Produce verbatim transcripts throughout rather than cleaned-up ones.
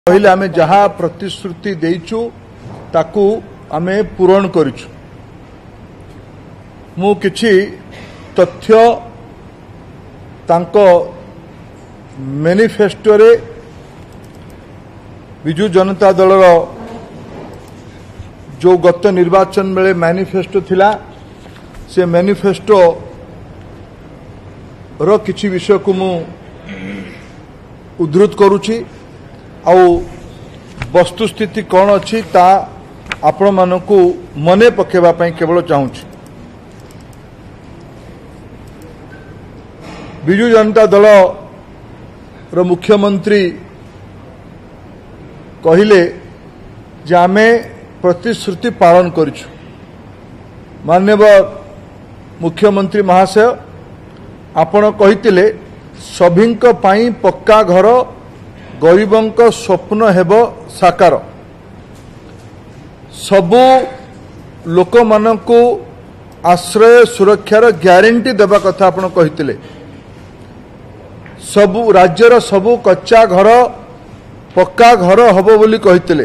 पहले आमे जहाँ प्रतिश्रुति देइछु ताकू आमे पूरण करिछु। मु किछि तथ्य तांको मैनिफेस्टो रे बिजु जनता दल जो गत निर्वाचन बेले मैनिफेस्टो थिला से मैनिफेस्टो रो किछि विषय को मु उद्धृत करुछि आ वस्तुस्थिति कौन अच्छी ता आपण मानकु मने पकेवा पई केवल चाहूछि। बिजु जनता दल रो मुख्यमंत्री कहिले जे आमे प्रतिश्रुति पालन करिछु। माननीय मुख्यमंत्री महाशय आपण कहितिले सभिंक पई पक्का घर गरीबों स्वप्न हेब साकार। सबु लोक मानकु आश्रय सुरक्षार ग्यारंटी देबा कथा आपण कहितिले। सबु राज्यर सबु कच्चा घर पक्का घर हबो बोली कहितिले।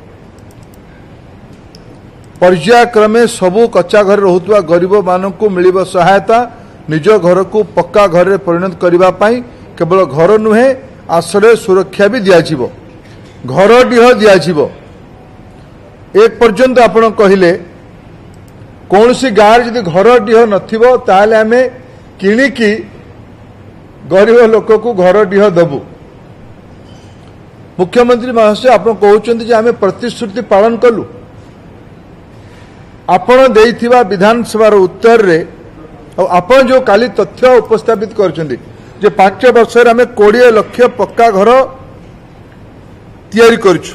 पर्यायक्रमे सबु कच्चा घर रहुतवा गरीब मानकु मिलिबो सहायता। निज घर को पक्का घर रे परिणत करिबा पई केवल घर नुहे आश्रय सुरक्षा भी दियाजिबो, घर डीह दियाजिबो। एक पर्यंत आपण कहिले कौनसी गाँव जदि घर डीह नथिबो ताहले आमे किणिकी गरीब लोक को घर डीह दबु। मुख्यमंत्री महाशय आपण कहउचंती जे आमे प्रतिश्रुति पालन कलु। आपण देइथिबा विधानसभा उत्तर रे आपण जो काली तथ्य उपस्थापित करचंती जे पांच वर्ष आम कोड़े लक्ष पक्का घर तैयारी करिछु।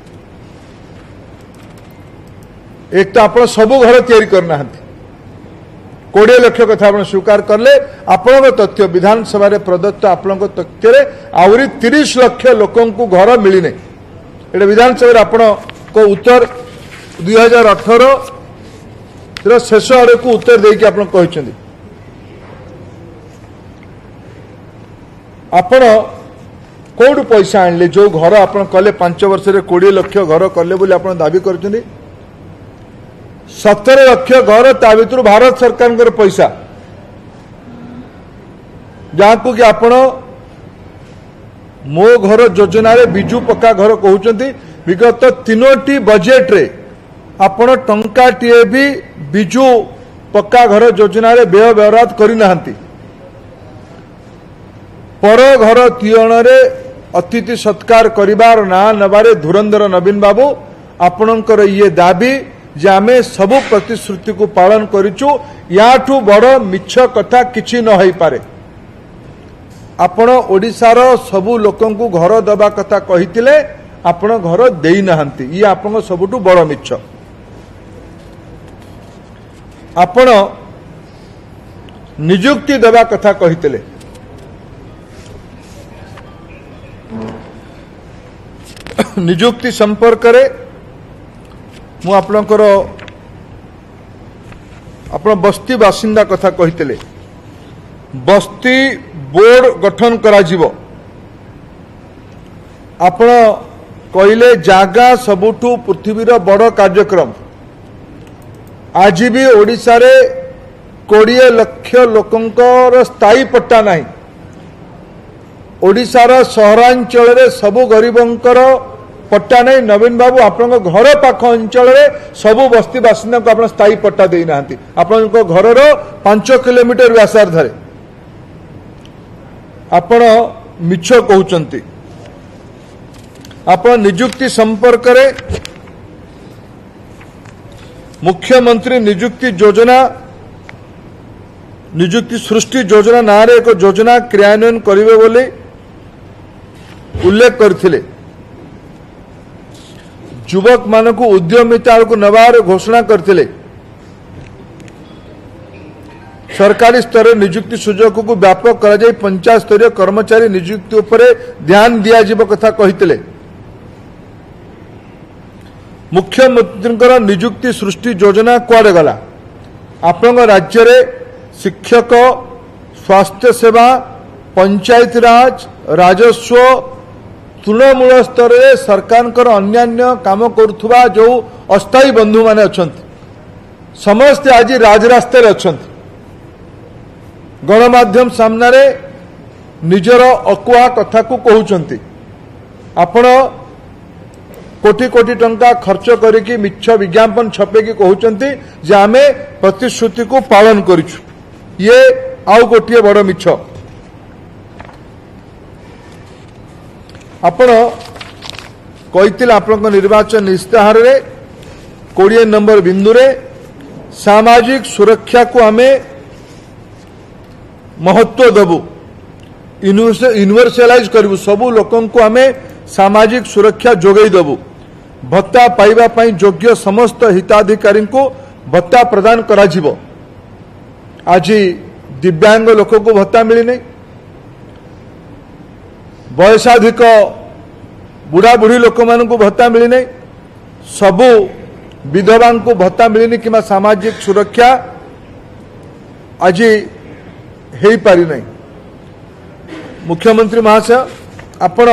एक तो आप सबू घर तैयारी करना कोड़े लक्ष कथा आप स्वीकार करले। आपण तथ्य विधानसभा रे प्रदत्त आपण तथ्य रे आवरी तीस लक्ष लोकों को घर मिली नहीं। एटा विधानसभा आपण को उत्तर दुई हजार अठर शेष आड़ को उत्तर देकी आप कहते आपण कौटू पैसा आणले जो घर आप कले पांच वर्ष रे कोड़े लक्ष घर कले बोली आप दाबी करछन्ती। सतर लक्ष घर ता भितर भारत सरकार पैसा जहाँ को कि आपण मो घर योजना रे बिजु पक्का घर कहउचंती। विगत तीनोटी बजेट रे आपण टंकाटीए भी बिजु पक्का घर योजना रे व्यय व्यवहार करि नाहंती। पर घर तीयण रे अतिथि सत्कार करिबार ना नबारे धुरंधर नवीन बाबू आपणकर ये दाबी जे आमे सबु प्रतिश्रुति को पालन करिचु। याठू बड़ मिछ कथा किछि न होई पारे। आपण ओडिसार सबु लोकन को घर दबा कथा कहितिले आपण घर देई नाहंती। ये आपण सबुटू बड़ मिछ। आपण नियुक्ति दबा कथा कहितिले। नियुक्ति संपर्क रे मु आपणकर आपण बस्ती बासिंदा कथा कहितले। बस्ती बोर्ड गठन करा जिवो। आपण कहिले जागा सबुठू पृथ्वीर बड़ कार्यक्रम। आज भी ओडिसा रे कोड़े लक्ष लोकंकर स्थायी पट्टा नहीं। ओडिसार सहरांचल रे सबु गरीबंकर पट्टा नहीं। नवीन बाबू आपण घर पाख अंचल रे सबु बस्ती बासिंदा को आपण स्थायी पट्टा देई नाहंती। आपण घर रो पांच किलोमीटर व्यासार्धरे आपण मिछ कहउचंती। आपण नियुक्ति संपर्क रे मुख्यमंत्री नियुक्ति योजना नियुक्ति सृष्टि योजना ना रे एक योजना क्रियान्वयन करिवे बोली उल्लेख करथिले। युवक मानकु उद्यमिता को नवार घोषणा करथिले। सरकारी स्तर नियुक्ति सुजोग को व्यापक करा जाय पंचायत स्तरीय कर्मचारी नियुक्ति उपरे ध्यान दिया जिवो कथा कहिथिले। मुख्यमंत्री नियुक्ति सृष्टि योजना कुआडे गला। आपण राज्य रे शिक्षक स्वास्थ्य सेवा पंचायत राज राजस्व तृणमूल स्तर में सरकार अन्यान्य काम करुवा जो अस्थायी बंधु माने अछंती समस्ते आज राजरास्ते अच्छा गणमाध्यम सामने निजर अकुआ कथा को कहते आपण कोटी कोटी टंका खर्च करके मिछ विज्ञापन छपेकी कहते जे आमे प्रतिश्रुति को पालन करिछु ये आउ गोटे बड़ मिछ आपण कहिथिले आपन निर्वाचन इस्ताहार रे बीस नंबर बिंदु रे सामाजिक सुरक्षा को आमे महत्व देबू यूनिवर्सलाइज करू सबू लोकन को आमे सामाजिक सुरक्षा जोगई देबू भत्ता पाइबा पई योग्य समस्त हिताधिकारी को भत्ता प्रदान करा जिवो आज दिव्यांग लोक को भत्ता मिली नहीं वयसाधिक बुढ़ा बुढ़ी लोक मान को भत्ता मिली नहीं सबू विधवा को भत्ता मिलनी कि सामाजिक सुरक्षा आज हो पारि नहीं मुख्यमंत्री महाशय आपण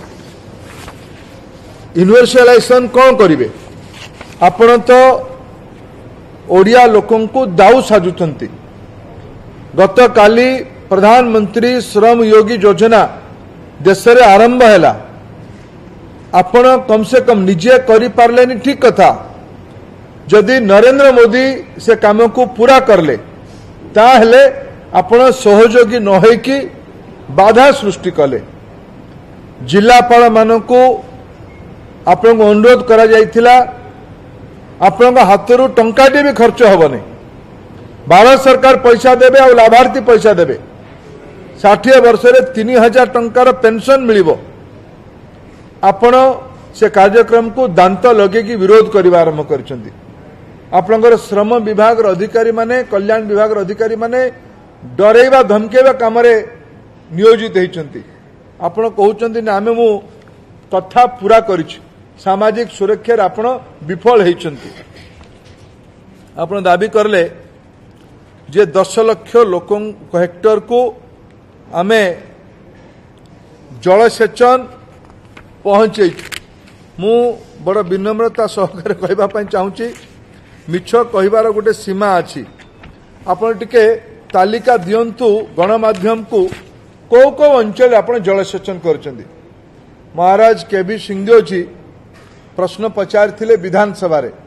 यूनिवर्सलाइजेशन कौन करेंगे आपण तो ओडिया लोकों को दाऊ साजुंट गत काली प्रधानमंत्री श्रम योगी योजना देश में आरंभ है आपण कम से कम निजे करि पारलेनी ठीक कथा जदि नरेंद्र मोदी से काम को पूरा करले ताहले आपण सहयोगी न होइकी बाधा सृष्टि कले जिलापाल मान को आपण अनुरोध करा जाइथिला आपण हाथरू टंकाटी भी खर्च हेबनी भारत सरकार पैसा देबे और लाभार्थी पैसा देबे षाठी वर्ष रे तीन हजार टंकार पेंशन मिलिबो आपण से कार्यक्रम को दांत लगे कि विरोध करने आरंभ कर आपणकर श्रम विभाग अधिकारी माने कल्याण विभाग अधिकारी माने डरेवा धमकेवा काम नियोजित होती आपण कहते ना आमे मु कथा पूरा करिछु सामाजिक सुरक्षा आपण विफल होती आपण दाबी करले जे दस लाख लोक हेक्टर को आमे जलसेचन पहुंचे मु बड़ विनम्रता सहकार कहवाई चाहूँगी मिछ कहबार गोटे सीमा अच्छी आपण टिके तालिका दियंतु गणमाध्यम को कौ कौ अंचल आप जलसेचन कर महाराज के बी सिंहदेव जी प्रश्न पचारि विधानसभा रे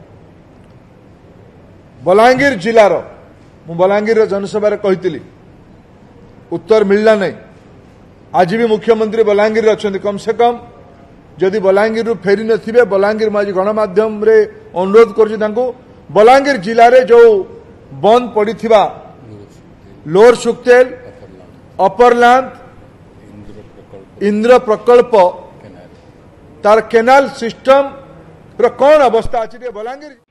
बलांगीर जिलार मु बलांगीर जनसभा कही उत्तर मिलला नहीं आज भी मुख्यमंत्री बलांगीर अच्छा कम से कम जदि बलांगीर रु फेरी नथिबे बलांगीर आज गणमाध्यम रे अनुरोध कर बलांगीर जिले में जो बंद पड़ा लोअर सुक्तेल अपरलांद इंद्र प्रकल्प तार केनाल सिस्टम कौन अवस्था अच्छी बलांगीर